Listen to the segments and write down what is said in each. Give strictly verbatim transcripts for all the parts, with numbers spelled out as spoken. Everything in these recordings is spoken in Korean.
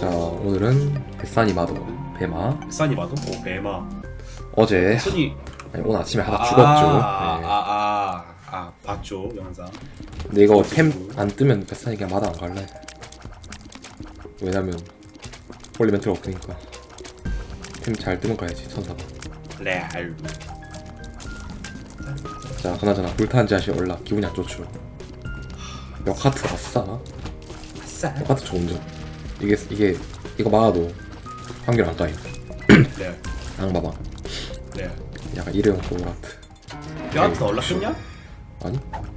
자, 오늘은 뱃산이 마도 배마. 뱃산이 마도? 오, 배마. 어제 뱃산이... 아니, 오늘 아침에 하다 아, 죽었죠. 아, 네. 아, 아, 아, 봤죠 영상. 근데 이거 템 안 뜨면 뱃산이 그냥 마도 안 갈래. 왜냐면 홀리멘트가 없으니까. 템 잘 뜨면 가야지 천사가. 레알. 자, 그나저나 불타는 자시 올라 기분이 안 좋죠. 역하트 아싸. 아싸. 역하트 좋은 점. 이게 이게 이거 막아도 확률 안 까임. 레알. 앙 봐봐. 레알. 약간 일회용 보라트. 뼈한테 올라갔냐? 아니?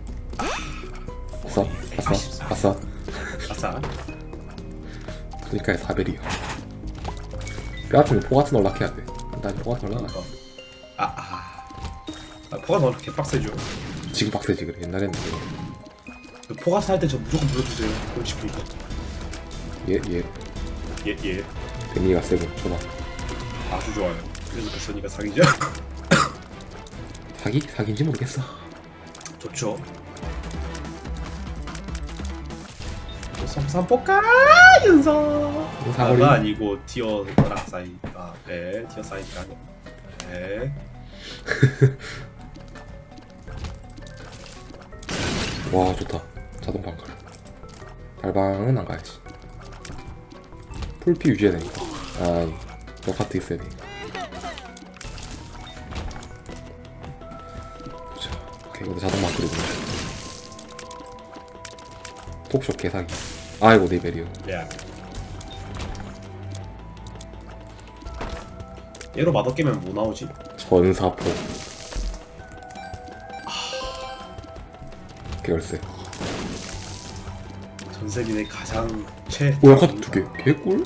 아싸 아싸 아싸. 아싸. 그니까 사벨이요. 뼈 같은 거 포 같은 올락해야 돼. 난 포 같은 올락. 아, 아. 아, 포가 너무 개빡세죠. 지금 빡세지 그래. 옛날에는 그래. 그 포가 살때 저 무조건 불러주세요. 그걸 지키니까. 얘얘 예, 예. 데미가 세고 좋아. 아주 좋아요. 그래서 뱃산이가 사기죠. 사기? 사기인지 모르겠어. 좋죠. 삼삼포카 윤서. 사거리. 아가 아니고 티어랑 사이가. 네, 티어 사이가 아니고. 네. 와 좋다. 자동 방갈. 달방은 안 가야지. 풀피 유지해야 되니까. 아, 너 카트 있어야 돼. 보자. 오케이, 이거 자동 방글이구나. 톱쇼 개사기. 아이고 내 베리오. 야. 얘로 맛없 깨면 뭐 나오지? 전사포. 개열쇠. 전 세계 내 가장 최. 오야 카트 두 개. 개꿀?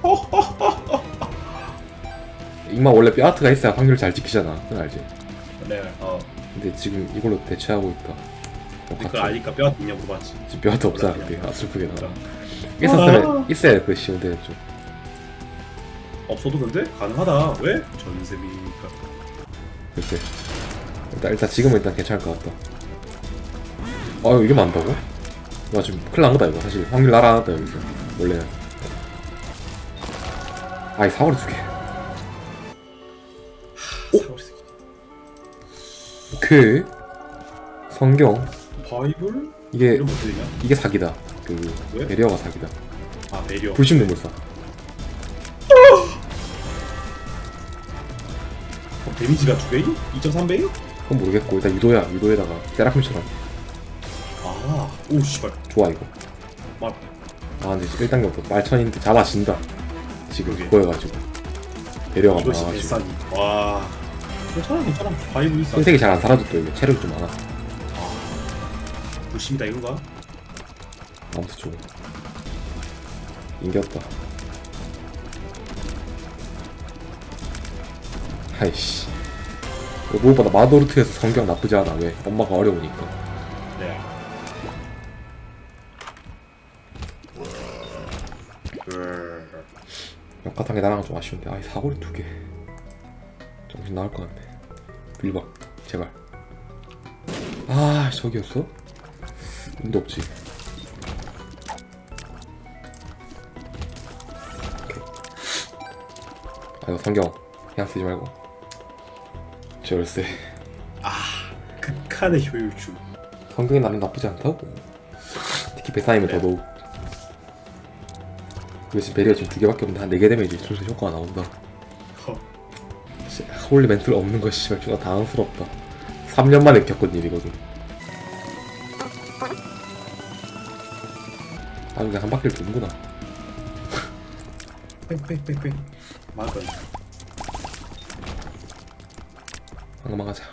이마 원래 뼈아트가 있어야 확률 잘 지키잖아. 그건 알지? 네. 어. 근데 지금 이걸로 대체하고 있다. 어, 그거 아니까 뼈 있냐 물어봤지. 지금 뼈아트 없잖아. 근데 아 슬프게 나. 그러니까. 있었으면 있어야 그 쉬운데 좀. 없어도 근데 가능하다. 왜? 전세미니까. 글쎄. 일단 일단 지금은 일단 괜찮을 것 같다. 아유 이게 많다고? 나 지금 큰일 난 거다 이거. 사실 확률 날아갔다 여기서. 원래. 아이 사거리 두 개. 사거리 새끼. 오케이. 성경. 바이블? 이게 이름 어떻게 되냐? 이게 사기다. 그 왜? 배리어가 사기다. 아 매력. 불신 눈물사. 어, 데미지가 두 배이? 이 점 삼 배이? 그건 모르겠고 일단 유도야. 유도에다가 세라핌처럼. 아, 오 씨발. 좋아 이거. 말. 아 근데 일 단계부터 말천인데 잡아진다. 지금 그게. 그거여가지고 배려가 이것이 많아가지고 뱃산이. 와. 괜찮아 괜찮아. 바이블 있어. 흰색이 잘 안 사라졌다. 이게 체력이 좀 많아. 불심이다 이건가? 아무튼 좋아. 인겼다. 아이씨. 무엇보다 마도르트에서 성경 나쁘지 않아. 왜? 엄마가 어려우니까. 네. 역같한 게 나랑 좀 아쉬운데. 아이 사거리 두 개. 정신 나갈 것 같네. 빌박 제발. 아 저기였어? 운도 없지. 오케이. 아 이거 성경 그냥 쓰지 말고. 저 열쇠. 아, 극한의 효율주. 성경이 나름 나쁘지 않다고. 특히 배사이면 그래. 더더욱. 그리고 지금 배리어 지금 두 개밖에 없는데 한 네 개 되면 이제 순서 효과가 나온다. 허. 홀리 멘트를 없는 거 씨발 존나 당황스럽다. 삼 년 만에 겪은 일이거든. 아 그냥 한 바퀴를 도는구나. 뺑뺑뺑뺑. 막은. 한번만 가자.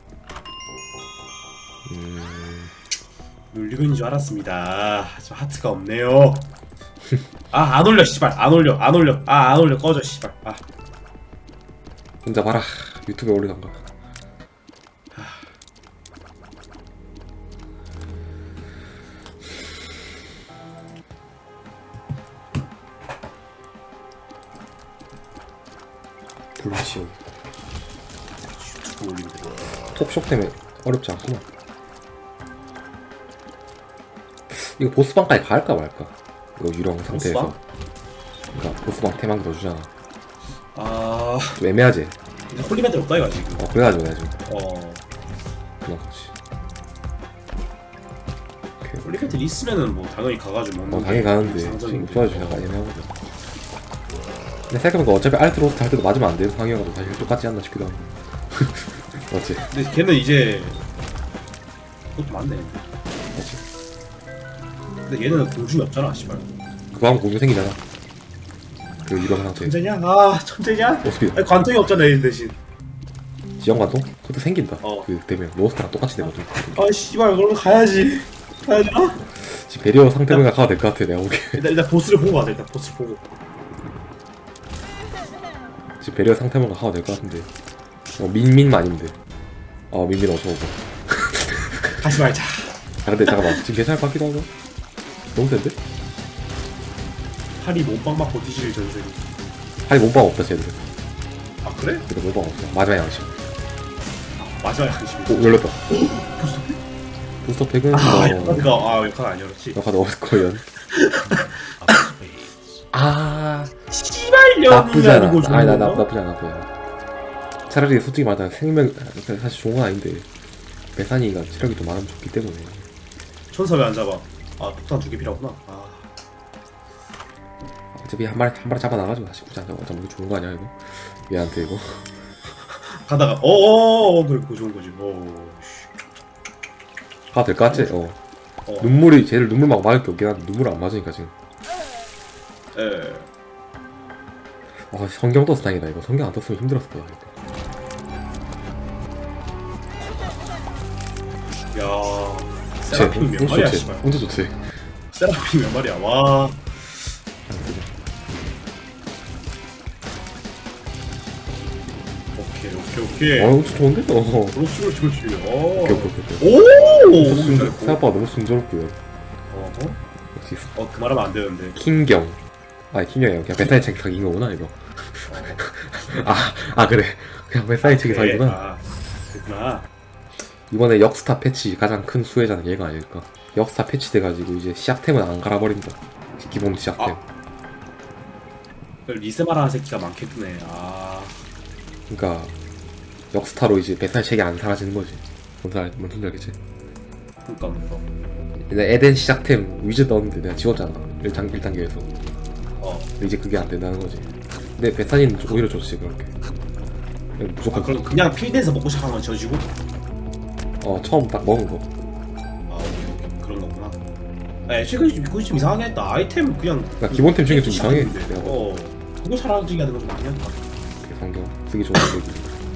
음... 눌리근인 줄 알았습니다. 저 하트가 없네요. 아, 안 올려 씨발. 안 올려. 안 올려. 아, 안 올려. 꺼져 씨발. 아. 혼자 봐라. 유튜브에 올리던가. 불시오. 유튜브 올린대. 톱숍 때문에 어렵지 않구나. 이거 보스방까지 갈까 말까? 이거 유령 상태에서. 그러니까 보스방 템한 개 더 주잖아. 아 좀 애매하지? 이제 홀리밴드 없다 이거 지금. 어 그래가지고 내가 지금 어 그냥 거지. 오케이. 홀리밴드 있으면은 뭐 당연히 가가지고 먹는. 어 당연히 가는데 지금 도와주기 약간 애매하거든. 근데 생각해보니까 어차피 알트 로스트 할 때도 맞으면 안 되는 상황이어가지고 사실 똑같지 않나 싶기도 하고. 맞지? 근데 걔는 이제 그것도 맞네. 맞지? 근데 얘는 공중이 없잖아, 씨발. 그거 하면 공유 생기잖아. 그 이런 상태. 천재냐? 아 천재냐? 어떻게 아니, 관통이 없잖아 얘 대신. 지형관통? 그것도 생긴다. 어. 그 되면 로스트랑 똑같이 되거든. 아 씨발 그럼 가야지. 가야 되나? 지금 배리어 상태로 가도 될 것 같아 내가 보기에. 일단 일단 보스를 보고 가자. 일단 보스를 보고. 지금 배리어 상태만 가도 될 것 같은데. 어 민민만 아니면 돼. 어 민민 어서 오고. 가지 말자. 아 근데 잠깐만 지금 괜찮을 것 같기도 하고. 너무 센데? 팔이 몸빵 맞고 뒤질 전술이. 아니 몸빵 없다 쟤들. 아 그래? 근데 몸빵 없어. 마지막 양심. 마지막 양심이. 오 열렸다. 부스터팩? 부스터팩은 아 뭐 역할가 아 역할 아니었지. 역할도 없을 거연. 아 씨발 나쁘지 년이 않아. 아니고 아니 나, 나 좋은 거? 나쁘지 않아 보여. 차라리 솔직히 말하면 생명 사실 좋은 건 아닌데 메사니가 체력이 더 많으면 좋기 때문에. 천사 왜 안 잡아? 아 폭탄 두 개 필요하구나. 아 어차피 한 마리 한 마리 잡아 나가지고 다시 굳이 안 잡아. 어차피 좋은 거 아니야 이거? 얘한테 이거. 가다가 어어어 그래 그거 좋은 거지. 어. 가도 될 것 같지? 어. 어. 눈물이 쟤를 눈물 막 맞을 게 없긴 한데 눈물 안 맞으니까 지금. 예. 아 성경 떴어 다행이다 이거. 성경 안 떴으면 힘들었을 거야 이거. 야. 쟤 세라핌 몇 혼자 마리야 좋지. 씨발. 혼자 좋지. 세라핌 몇 마리야. 와. 오케이 오케이 오케이. 어 엄청 좋은데? 어. 그렇지 그렇지 그렇지. 어. 오케이 오케이 오케이. 오. 순- 생각보다 너무 순조롭고요. 어허. 역시 어그 말하면 안 되는데. 킹경. 아니 킹경이 아니라 그냥 베사이 책 사기인 거구나 이거. 아, 아 그래. 그냥 베사이 책이 그래. 사기구나. 아, 그렇구나. 이번에 역스타 패치 가장 큰 수혜자는 얘가 아닐까. 역스타 패치 돼가지고 이제 시작템은 안 갈아버린다. 기본 시작템. 아. 리세마라는 새끼가 많겠네. 아. 그러니까 역스타로 이제 베사이 책이 안 사라지는 거지. 뭔 말, 뭔 소리 알겠지? 그니까 그니까. 근데 에덴 시작템 위즈 넣었는데 내가 지웠잖아. 일 단, 일 단계에서. 어. 근데 이제 그게 안 된다는 거지. 근데 베사니는 오히려 좋지 그렇게. 아 무조건 그럼 그냥 필드에서 먹고 시작한 건 져지고? 어 처음 딱 먹은 거. 아 오케이 오케이 그런 거구나. 에 최근에 좀 그거 좀 이상하게 했다. 아이템 그냥. 그러니까 기본템 중에 좀 이상해. 시작했는데. 내가 어. 그거 사라지게 하는 거좀 많이 했다. 성경 쓰기 좋은 거지.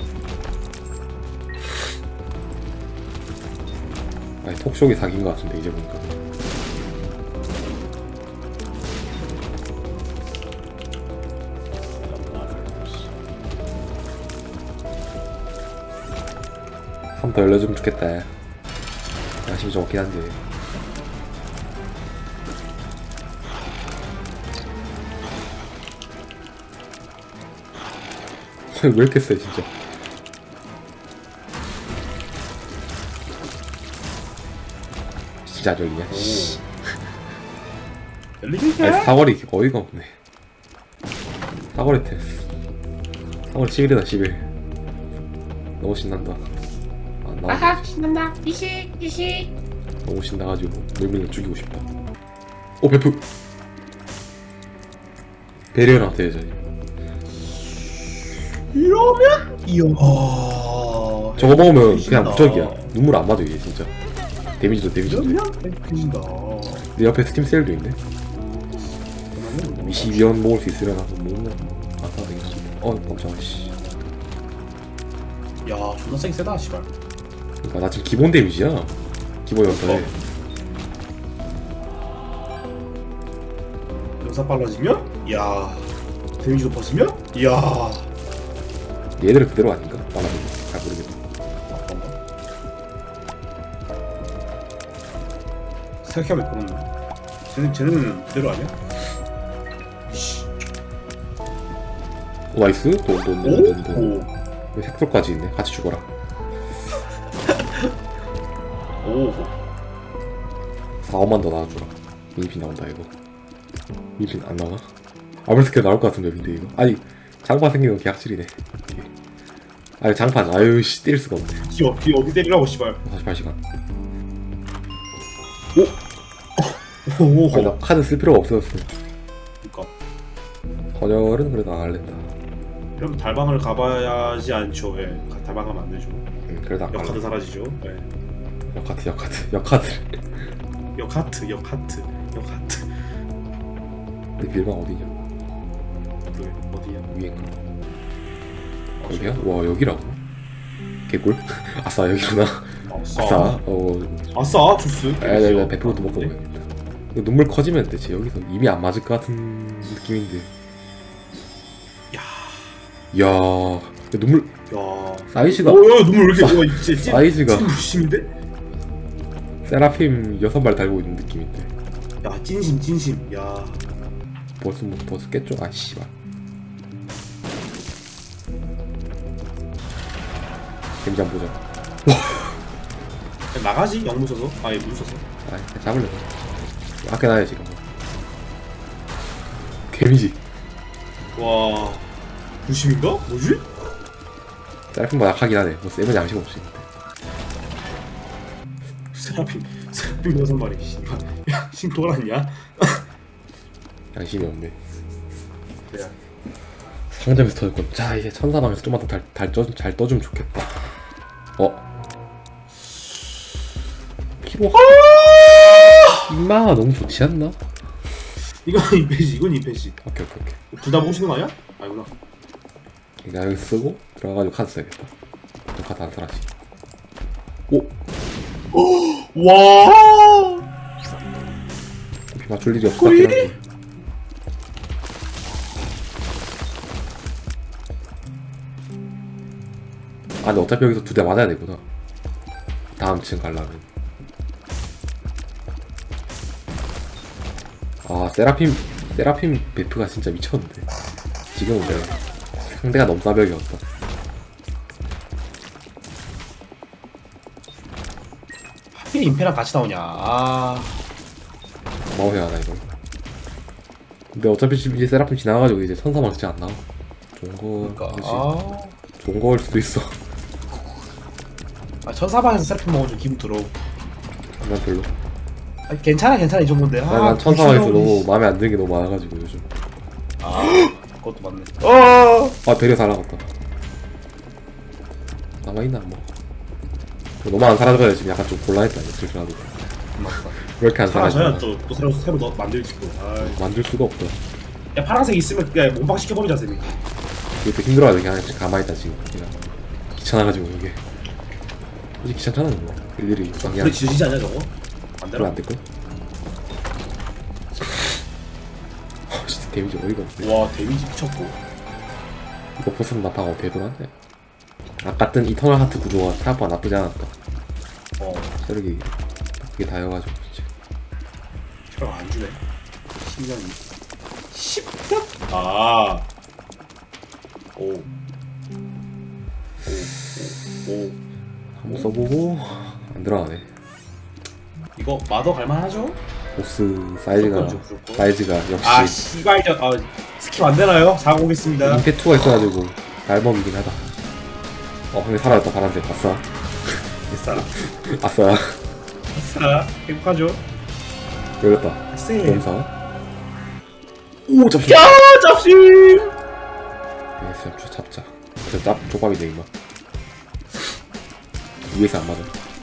아니 톡쇼기 사기인 거 같은데 이제 보니까. 한 번 더 열려주면 좋겠다. 양심이 좀 없긴 한데. 왜 이렇게 세 진짜. 진짜 안 열리냐. 씨. 열리겠냐? 아니 사거리 어이가 없네. 사거리 테스트. 사거리 십일이다 십일. 너무 신난다. 안 나와. 아하 신난다 이시 이시 너무 신나가지고 물밀을 죽이고 싶다. 오 베프. 베리어한테 해야지. 이러면 이야. 저거 먹으면 그냥 해진다. 무적이야. 눈물 안 맞아 이게 진짜. 데미지도 데미지인데. 이러면 해진다. 내 옆에 스팀 세일도 있네. 이십위원 먹을 수 있으려나 먹는 아까 되겠어. 어 깜짝아 씨. 야 존나 세게 세다 씨발. 그러니까 나 지금 기본 데미지야. 기본 연타에. 연사 빨라지면? 야 데미지 높아지면? 야 얘들은 그대로 아닌가? 빨라지고 잘 모르겠네. 생각해보면 그렇네. 쟤는 쟤는 그대로 아니야? 이씨. 오 나이스. 오? 돈돈돈돈. 오. 왜 색소까지 있네. 같이 죽어라. 오. 사억만 더 나와주라. 민핀 나온다 이거. 민핀 안 나와? 아무리 스킬 나올 것 같은 맵인데 이거. 아니 장판 생긴 건 개악질이네. 이게. 아니 장판 아유 씨 때릴 수가 없네. 이 어디 어디 때리라고 씨발. 사십팔 시간. 오오. 아니 나 카드 쓸 필요가 없어졌어. 그니까. 헌혈은 그래도 안 할랜다. 그럼 달방을 가봐야지 않죠. 예. 가- 달방 가면 안 되죠. 응 그래도 안 역카드 갈래. 사라지죠. 예. 역하트 역하트 역하트. 역하트 역하트 역하트. 우리 빌방 어디냐? 그래 어디야? 위인가? 어, 여기야? 와 여기라고? 개꿀? 아싸 여기구나. 아싸. 아싸. 어. 아싸 주스. 에이 백 프로도 먹고 가야겠다. 이거 눈물 커지면 대체 여기서 이미 안 맞을 것 같은 느낌인데. 야. 야 눈물 야. 사이즈가 오, 야, 눈물 왜 이렇게 와 이제 사이즈가 찐심인데? 세라핌 여섯 발 달고 있는 느낌인데. 야 찐심 찐심. 야. 벌써 뭐 벌써 깼죠? 아 씨발. 데미지 안 보자. 그냥 나가지 영무 써서. 아예 물 써서. 아 그냥 잡을래. 아껴놔야 지금. 데미지. 와. 구십인가? 뭐지? 세라핌보다 약하긴 하네. 뭐 세면 양심 없이. 세라핌 세라핌 여섯 마리. 씨발. 야, 신 돌았냐? 양심이 없네. 그래. 상점에서 터졌고. 자 이제 천사방에서 좀만 더잘 떠주면 좋겠다. 어? 피로 임마 너무 좋지 않나? 이건 이 페이지, 이건 이 페이지. 오케이 오케이 오케이. 둘 다 보시는 거 아니야? 아니구나. 내가 여기 쓰고 들어가가지고 카드 써야겠다. 또 카드 안 사라지. 오! 와. 비 맞출 일이 없을 것 같긴 한데. 아 근데 어차피 여기서 두 대 맞아야 되구나. 다음 층 가려면. 아 세라핌 세라핌 베프가 진짜 미쳤는데. 지금은 내가 상대가 너무 싸벽이었다. 하필 임페랑 같이 나오냐. 아. 고마워해야 하나 이걸. 근데 어차피 지금 이제 세라핌 지나가지고 이제 천사망 진짜 안 나와. 좋은 거 그러니까. 그렇지. 아. 좋은 거일 수도 있어. 아 천사방에서 세라핌 먹으면 좀 기분 더러워. 난 별로. 아니, 괜찮아 괜찮아 이 정도인데. 아, 난, 난 천사망에서 부끄러우니. 너무 마음에 안 드는 게 너무 많아가지고 요즘. 아 그것도 맞네. 어. 아 배려 살아갔다. 남아있나 뭐. 너무 안 사라져가지고 지금 약간 좀 곤란했다 이거 들더라도. 맞다. 왜 이렇게 안 사라져야 사라져? 또, 또 새로 새로 넣 만들지 또. 아. 만들 수가 없다. 야 파란색 있으면 그냥 몸박 시켜버리자 쌤이. 이게 또 힘들어가지고 그냥 가만히 있다 지금. 그냥 귀찮아가지고 이게. 이제 귀찮잖아 이거. 일일이 그래 그냥 지지지 않냐 저거? 안 별로 되나? 안 될걸? 아 진짜 데미지 어이가 없네. 와 데미지 미쳤고. 이거 보스는 나파가 대단한데. 아까 뜬 이터널 하트 구조가 생각보다 나쁘지 않았다. 어 세력이 그게 다여가지고 진짜. 혈안 주네. 신경이. 십 편? 아. 오. 오. 오. 오. 한번 써보고 안 들어가네. 이거 마더 갈만하죠? 보스 사이즈가 무조건이죠, 무조건. 사이즈가 역시 아 씨발 저 아, 스킵 안 되나요? 자고 오겠습니다. 임페투가 있어가지고 날먹이긴 하다. 어 근데 살아났다 파란색. 아싸 됐어. 아싸. 자 행복하죠? 열렸다. 쎄. 검사. 오 잡시. 야 잡시. 알겠어 잡자. 저 짭 조밥이네 이마. 위에서 안 맞아.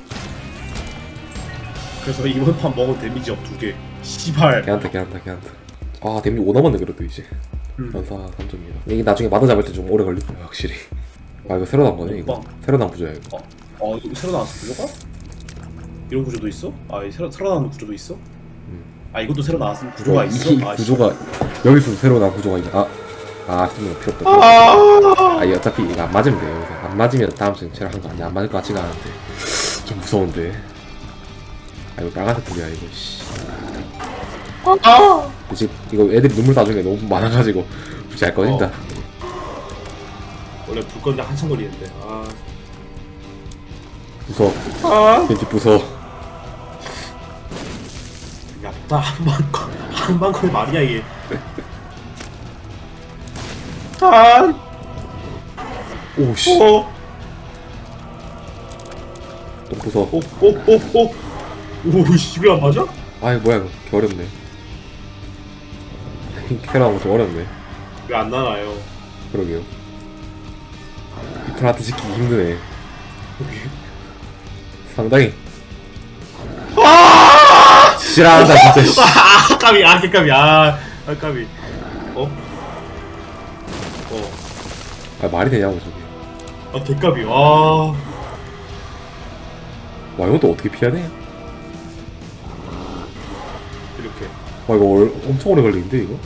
그래서 이번 판 먹은 데미지 업 두 개. 씨발. 걔한테 걔한테 걔한테. 아 데미지 오 남았네 그래도 이제. 음. 연사 삼 점이다. 이게 나중에 마더 잡을 때 좀 오래 걸릴 거야 확실히. 아 이거 새로 나온 거네 이거. 빵. 새로 나온 구조야 이거. 어, 어 이거 새로 나왔어 구조가? 이런 구조도 있어? 아 이 새로 새로 나온 구조도 있어? 음. 아 이것도 새로 나왔으면 구조가 있어? 이 아, 구조가 여기서 새로 나온 구조가 있네. 아, 아, 쓰면 필요 없다. 아, 아, 이 어차피 이거 안 맞으면 돼요. 여기서. 안 맞으면 다음 주에 제가 한거 아니야. 안 맞을 것 같지가 않은데 좀 무서운데. 아 이거 빨간색 불이야 이거. 씨. 아. 지금 이거 애들이 눈물 쏴준 게 너무 많아가지고 잘 꺼진다. 어. 원래 불 건데 한참 걸리는데. 아. 무서워. 아. 왠지 무서워. 야, 나한방한방걸 말이야 이게. 폭탄. 오씨. 오. 좀 부서. 오오오오. 오씨 왜 안 맞아? 아이 뭐야 이거 개 어렵네. 캐나가 좀 어렵네. 왜 안 나나요? 그러게요. 이프라트 지키기 힘드네. 상당히. 아! 싫어한다 진짜. 씨. 아 까비 아 까비 아, 아 까비. 어? 어. 아 말이 되냐고 저게. 아 개까비. 와. 와 이것도 어떻게 피하네? 이렇게. 와 이거 얼, 엄청 오래 걸리는데 이거?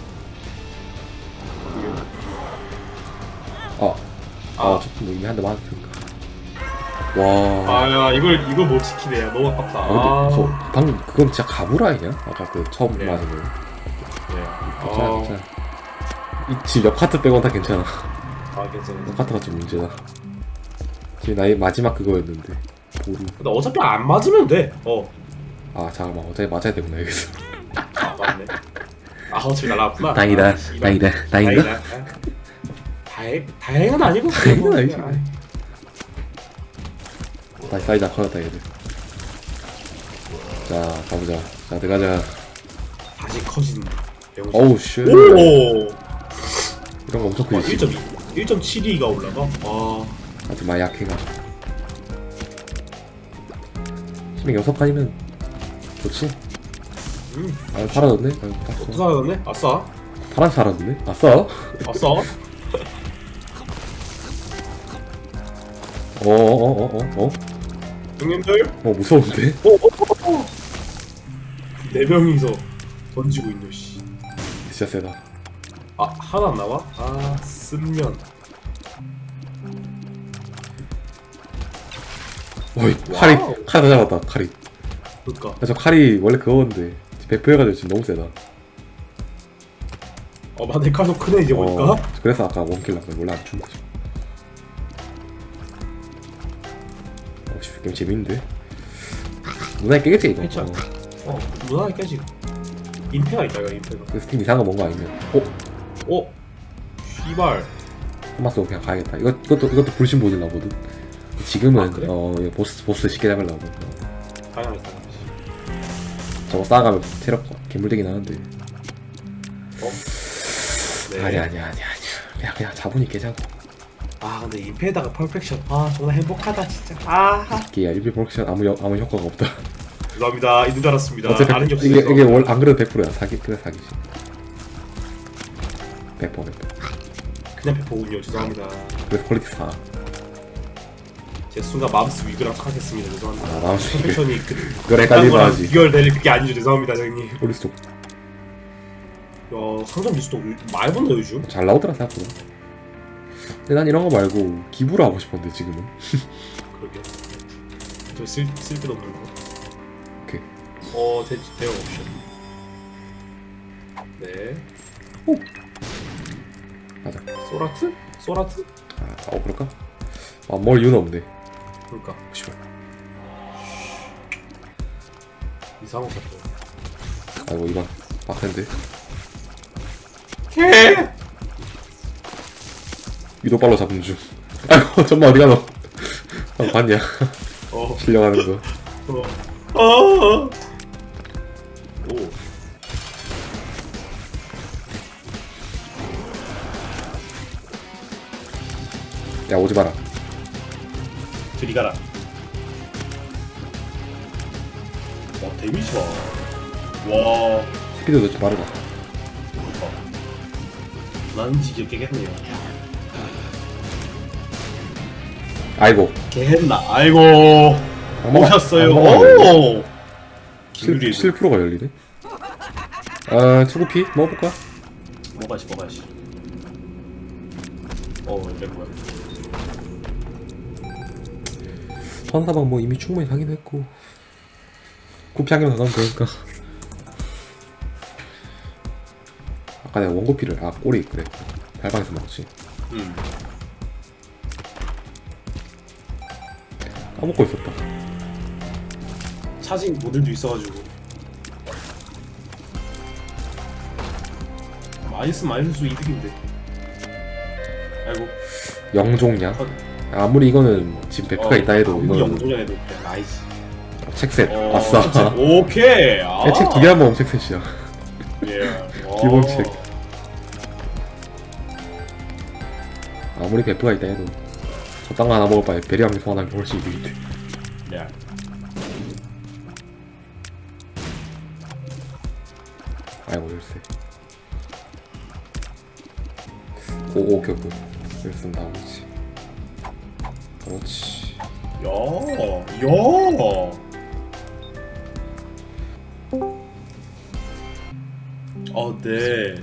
아, 아, 아. 저뭐 이미 한 대 맞았으니까. 와. 아야 이걸 이걸 못 지키네. 너무 아깝다. 아, 근데 아. 저 방금 그건 진짜 가불 아니냐? 아까 그 처음 네. 맞은 거. 네. 괜찮아, 아. 괜찮아. 이 지금 옆 카트 빼고는 다 괜찮아. 아 괜찮아. 옆 카트가 좀 문제다. 지금 나의 마지막 그거였는데. 보루. 근데 어차피 안 맞으면 돼. 어. 아 잠깐만 어차피 맞아야 되구나 여기서. 아 맞네. 아 어차피 날라왔구나. 다행이다, 아, 씨발. 다행이다, 다행이다. 다행이다. 다행 다행은 아니고. 다행은 그냥 아니지. 그냥, 다시 사이즈 커졌다 얘들. 자 가보자. 자 들어가자. 다시 커진 배우. 어우 쉣. 오. 이런 거 엄청 와, 크지. 일 점 이, 일 점 칠이가 올라가? 와. 아주 많이 약해가. 힘이 여섯 칸이면 좋지. 음. 아 사라졌네. 아, 어떻게 땄어. 살았네? 아싸. 파란 사라졌네. 아싸. 아싸. 어어어어 어, 어, 어? 형님들. 어 무서운데? 오, 오, 오, 오. 네 명이서 던지고 있노 씨. 진짜 세다. 아 하나 안 나와? 아 쓴면. 어이 칼이 와우. 칼 다 잡았다 칼이. 그니까. 야, 저 칼이 원래 그거인데 배포해가지고 지금 너무 세다. 어 맞네 칼도 크네 이제 보니까. 어, 그래서 아까 원킬 났거든. 원래 안 준 거지. 역시 게임 재밌는데. 누나이 깨겠지 이거. 괜찮아. 어. 어 무난하게 깨지. 임페가 있다 이거 임페가. 그 스팀 이상한 거 뭔가 아니면. 어? 어? 씨발. 한번 쏘고 그냥 가야겠다. 이거 이것도 이것도 불신 보질라거든. 지금은 아, 그래? 어 이거 보스 보스 쉽게 잡으려고. 당연하지 당연하지. 저거 쌓아가면 체력 괴물되긴 하는데. 어? 네. 아니 아니 아니 아니. 그냥 그냥 자본이 깨자고. 아 근데 임페에다가 퍼펙션. 아 정말 행복하다 진짜. 아 이게 일비 프로덕션 아무 여, 아무 효과가 없다. 죄송합니다. 있는 줄 알았습니다. 어차피 아는 게 백- 이게 없어서. 이게 월 안 그래도 백 퍼센트야. 사기 그래 사기지. 백 퍼센트 백 퍼센트. 그냥 배포군요. 죄송합니다. 그래서 퀄리티 사. 제 순간 마음스 위그랑 하겠습니다. 죄송합니다. 아, 마음스 위그. 퍼펙션이 그 그걸 헷갈리면 하지. 비교될 그게 아니죠. 죄송합니다, 형님. 폴리스톡 야 상점 리스트 많이 본다 요즘. 잘 나오더라 생각보다. 근데 난 이런 거 말고 기부를 하고 싶었는데 지금은. 그러게. 저쓸 쓸데없는 거. 오케이. 어 대, 대형 옵션. 네. 오. 맞아. 소라트? 소라트? 아, 어 그럴까? 아, 뭘 이유는 없네. 그러니까 씨발. 이상한 거 같아. 아이고 이건 빡센데. 개. 위도 발로 잡는 중. 아이고 정말 어디 가노? 형 봤냐? 어. 실려가는 거. 어. 어. 오. 야 오지 마라. 저리 가라. 와 데미지 봐. 와. 스피드도 좀 빠르다. 나는 지겨 깨겠네요. 아이고. 개했나? 아이고. 악마가- 오셨어요. 악마가 열리네. 오. 칠 기울이 퍼센트가 열리네. 아 투구피 먹어볼까? 먹어야지 먹어야지. 어 이게 뭐야? 선사방 뭐 이미 충분히 사긴 했고. 구피 한 개만 더 넣으면 되니까. 아까 내가 원고피를 아 꼬리 그래. 달방에서 먹었지. 음. 까먹고 있었다. 차징 모델도 있어가지고. 많이 쓰면 많이 쓸수 이득인데. 아이고. 영종량. 컷. 아무리 이거는 지금 베프가 어, 있다 해도 아무리 이거는 영종량 해도 그냥 나이스. 책셋. 어, 아싸. 책셋. 오케이. 아. 책 두 개만 먹으면 책셋이야. 예. 기본 어. 책. 아무리 베프가 있다 해도 저딴 거 하나 먹을 바에 베리 왕리 소환하는 게 훨씬 이득인데. 네. 아이고 열쇠. 오 오케이 오케이. 열쇠 나오지. 그렇지. 야, 야. 어, 네.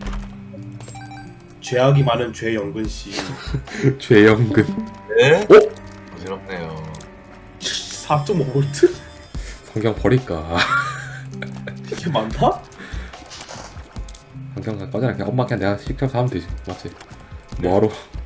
죄악이 많은 죄영근 씨. 죄연근. 네? 오! 어지럽네요. 사 점 오 볼트? 성경 버릴까? 이게 많다? 성경 꺼져라. 그냥 엄마 그냥 내가 직접 사면 되지. 맞지? 뭐하러?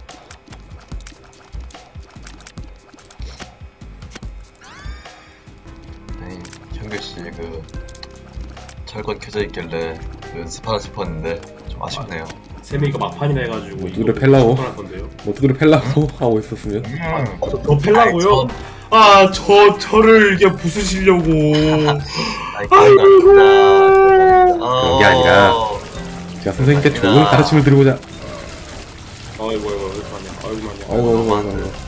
아니, 현규씨 그 철권 켜져 있길래 연습하나 싶었는데 좀 아쉽네요. 세명이가 막판이나 해가지고 뭐 누구를 팰라고? 할 건데요. 뭐 누구를 팰라고 하고 있었으면 음. 저, 저 팰라고요? 아, 저 저를 이게 부수시려고. 아이, 아이고. 그런 게 아니라 제가 선생님께 좋은 가르침을 드리고자. 아이고 아이고 아이고 아니야. 아이고 아니야. 아이고 아이고 아이고 아이고.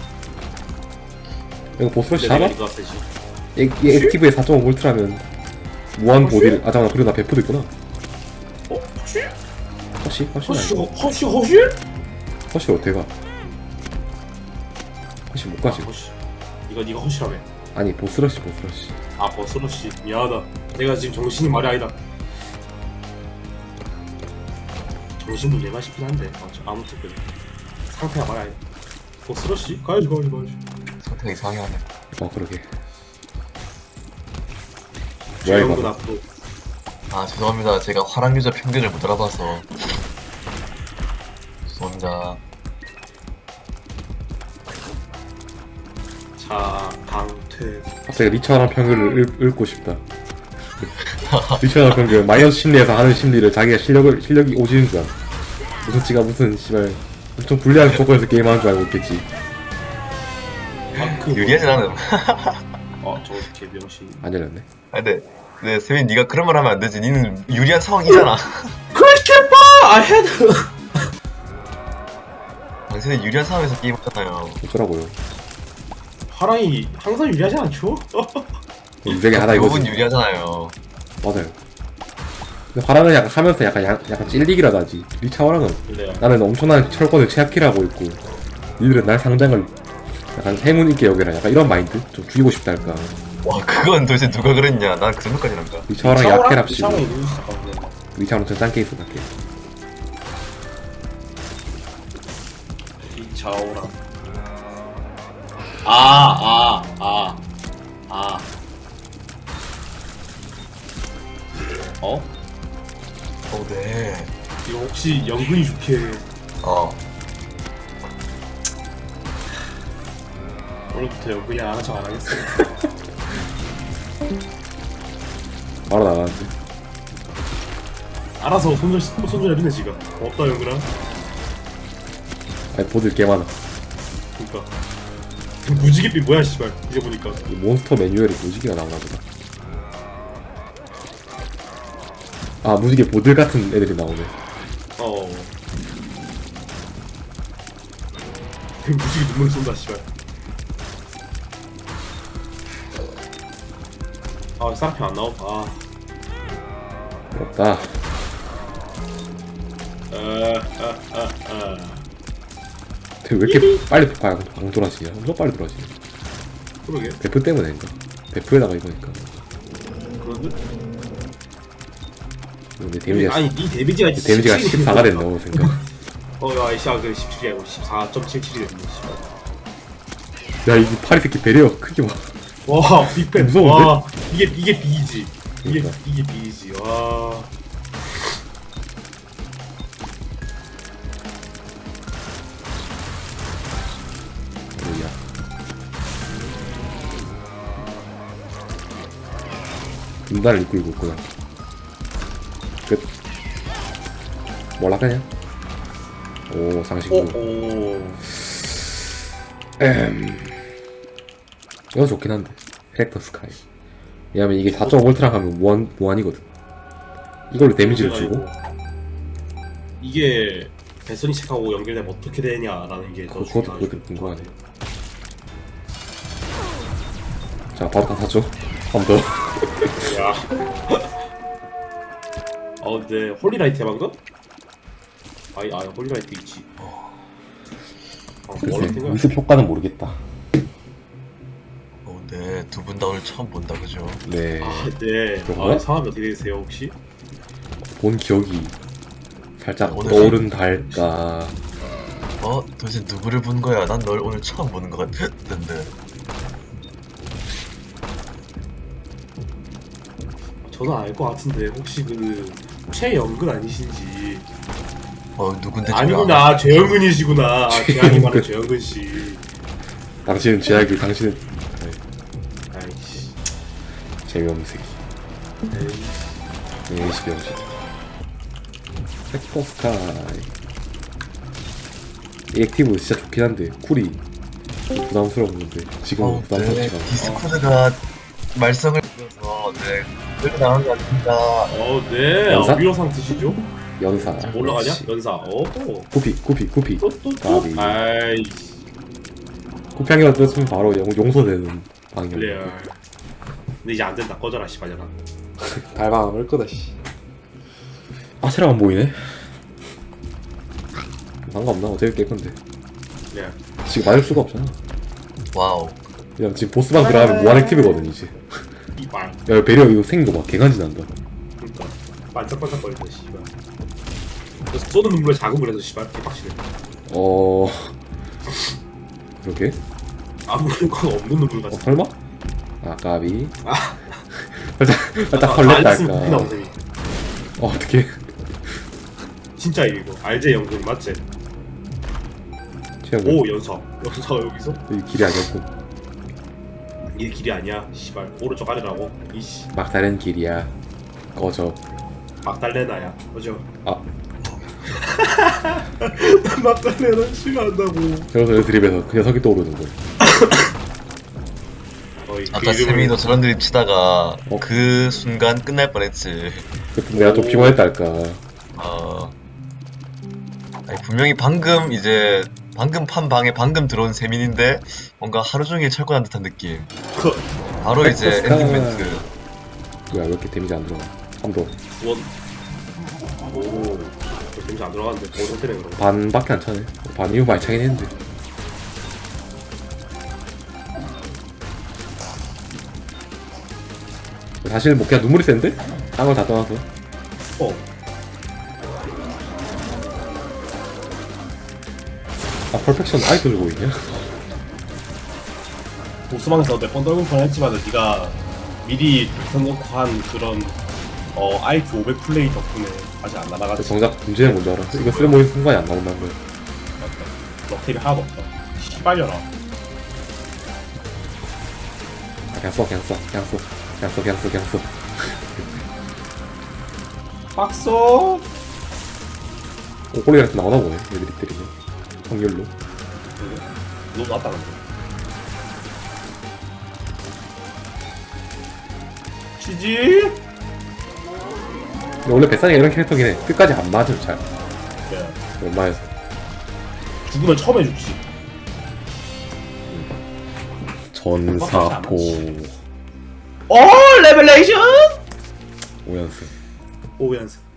이거 보스러시 잡아? 이거 세지. 이, 이 액티브에 사 점 오 볼트라면 무한 보딜. 아 잠깐만, 그리고 나 배포도 있구나. 어? 허쉬? 허시? 허시 허쉬 아니고 허쉬 허쉬? 허시 어떻게 가? 허시 못 가지. 허쉬. 이거 네가 허쉬라며. 아니 보스러시 보스러시. 아 버스러쉬 미안하다. 내가 지금 정신이 말이 아니다. 정신 문제가 싶긴 한데 어, 저 아무튼 그래. 상태가 말이 아니다. 버스러쉬? 가야지 가야지 가야지. 상태가 이상하게 하네. 어 그러게. 뭐야 재영근 이거. 앞으로. 아 죄송합니다. 제가 화랑 유저 평균을 못 알아봐서 죄송합니다. 자 강퇴. 갑자기 리처랑 평균을 읽, 읽고 싶다. 리처랑 평균 마이너스 심리에서 하는 심리를 자기가 실력을 실력이 오지는 줄 알아. 무슨 지가 무슨 씨발 엄청 불리한 조건에서 게임하는 줄 알고 있겠지. 마크. 유리하진 않음. 어 저거 개병신. 안 열렸네. 아 근데 네 세민 네가 그런 말 하면 안 되지. 니는 유리한 상황이잖아. 그렇게 봐. 아 헤드. 당신은 유리한 상황에서 게임하잖아요. 어쩌라고요. 화랑이 항상 유리하지 않죠? 유적이 하나 이거지. 대부분 유리하잖아요. 맞아요. 근데 화랑은 약간 하면서 약간 양, 약간 찔리기라도 하지. 리차와랑은 네. 나는 엄청난 철권을 채약키라고 있고 니들은 날 상장을 약간 행운 있게 여겨라. 약간 이런 마인드? 좀 죽이고 싶다 할까. 와 그건 도대체 누가 그랬냐. 난 그 정도까지는 안 가. 리차와랑 약해랍시고 리차오랑 이거 잠깐만. 리차와랑 전장 케이스 같게. 리차오랑. 아, 아, 아, 아. 어? 어 네. 이거 혹시 연근이 좋게 어. 오늘부터 연근이 안 하는 척 안 하겠어. 바로 나가는데. 알아서 손절 손절 해주네 지금. 없다 연근아. 아니 보들 개 많아. 그니까. 무지개빛 뭐야 씨발. 이제 보니까. 이 몬스터 매뉴얼에 무지개가 나오나 보다. 아 무지개 보들 같은 애들이 나오네. 어. 무지개 눈물 쏜다 씨발. 아 사라피 안 나오다. 아. 부럽다. 아아아아 쟤 왜 이렇게 빨리 방, 방 돌아지냐? 엄청 빨리 돌아지네. 그러게. 베프 때문에인가? 베프에다가 이거니까. 그런데? 근데 데미지가 아니 이 데미지가 데미지가 십사가 됐네 생각. 어야 이씨 그 십칠이 아니고 십사 점 칠칠이 됐네 씨발. 야 이 파리 새끼 배려 크기 봐. 와 빅팬. 무서운데? 와 이게 이게 B이지. 이게 그러니까. 이게 B이지. 와. 뭐야? 분단을 이끌고 있구나. 끝. 뭐라 그냥? 오 오, 상식구. 오. 음. 이거 좋긴 한데 헬터 스카이. 왜냐면 이게 사 점 오 볼트랑 하면 무한 무한이거든. 이걸로 데미지를 주고. 이게 배선이 책하고 연결되면 어떻게 되냐라는 게 더 그, 그것도 중요하죠. 그것도 궁금하네. 자 바로 다 샀죠. 한 번 더. 야. 어, 근데 홀리라이트야 방금? 아이, 아, 홀리라이트 있지. 어, 원래 글쎄 생각. 위습 효과는 모르겠다. 어, 네, 두 분 다 오늘 처음 본다, 그죠? 네. 아, 네. 그런가? 아, 성함이 어떻게 되세요 혹시? 본 기억이 살짝 오늘 떠오른다 할까. 어? 도대체 누구를 본 거야? 난 널 오늘 처음 보는 것 같던데. 저는 알 것 같은데 혹시 그 최영근 아니신지? 어, 누군데? 아니구나, 최영근이시구나. 아, 제약이 말은 최영근 씨. 당신은 제약이 당신은 네, 아이씨. 재미없는 새끼. 에이. 네, 이십병신. 헬터 스카이. 이 액티브 진짜 좋긴 한데 쿨이 부담스러웠는데 지금은 어, 네, 부담스럽지가 않아. 디스코드가 말썽을 부려서 네, 그렇게 나간 것 같습니다. 어, 네. 연사? 아, 위로상 드시죠? 연사. 올라가냐? 그렇지. 연사. 오. 구피 구피 구피. 또, 또, 또. 가비. 아이씨. 구피 한 개만 떴으면 바로 용, 용서되는 방향. 레알. 근데 이제 안 된다. 꺼져라, 씨발려라. 달방 올 거다 씨. 아체랑 안 보이네. 상관없나? 어차피 깰 건데. 레알. 지금 맞을 수가 없잖아. 와우. 그냥 지금 보스방 들어가면 무한 액티브거든 이제. 이발. 야 배려 이거 생긴 거 봐. 개간지 난다. 그니까. 반짝반짝거린다, 씨발. 그래서 쏘는 눈물에 자극을 해서 씨발 개빡치네. 어. 그렇게? 아무 효과가 없는 눈물 어 같은. 설마? 아 까비. 아. 살짝 살짝 아, 설렜다 알았으면 할까. 눈이 나오네. 어 어떻게? 진짜 이거 알제 영근 맞지? 최영. 오, 연사. 연사가 여기서? 이 길이 아니었고 이 길이 아니야. 씨발 오른쪽 아래라고. 이씨. 막다른 길이야. 꺼져. 막달레나야. 그죠? 아 막달레나 싫어한다고. 그래서 드립에서 그 녀석이 떠오르는 거야. 어이, 그 아까 이름을- 세미도 저런 드립 치다가 어? 그 순간 끝날 뻔했지. 그때 내가 좀 피곤했다 할까. 어. 아니, 분명히 방금 이제 방금 판 방에 방금 들어온 세민인데 뭔가 하루 종일 철권한 듯한 느낌. 그 바로 이제 엑소스카. 엔딩 멘트. 뭐야 왜 이렇게 데미지 안 들어가? 삼도 원. 오. 데미지 안 들어갔는데 더 상태네 그럼. 반밖에 안 차네. 반 이후 많이 차긴 했는데. 사실 뭐 그냥 눈물이 센데? 딴 걸 다 떠나서. 어. 아 퍼펙션 아이도 들고 있냐? 보스방에서 몇 번 떨군 뻔 했지만 네가 미리 생각한 한 그런 어 아이큐 오백 플레이 덕분에 아직 안 날아갔지. 정작 문제는 뭔지 알아? 이거 쓸모있는 순간이 안 나온다는 거야. 럭테이 하나도 없다. 씨발려라. 아, 그냥 써 그냥 써 그냥 써 그냥 써 그냥 써 그냥 써. 박소. 꼬꼬리 같은 나오나 보네 애들이 때리면 확률로. 너 나왔다 근데. 지지. 근데 원래 뱃사니가 이런 캐릭터긴 해. 끝까지 안 맞음 잘 네. 웬만해서. 죽으면 처음 해주지. 전사포 오 레벨레이션. 오연승. 오연승.